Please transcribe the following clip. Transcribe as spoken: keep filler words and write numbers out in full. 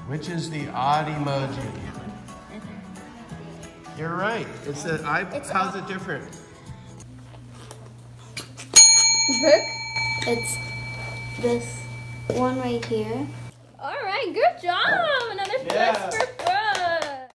Which is the odd emoji? You're right. It's a, I, It's how's odd. it different? Brooke? It's this one right here. All right, good job. Another Yeah. first for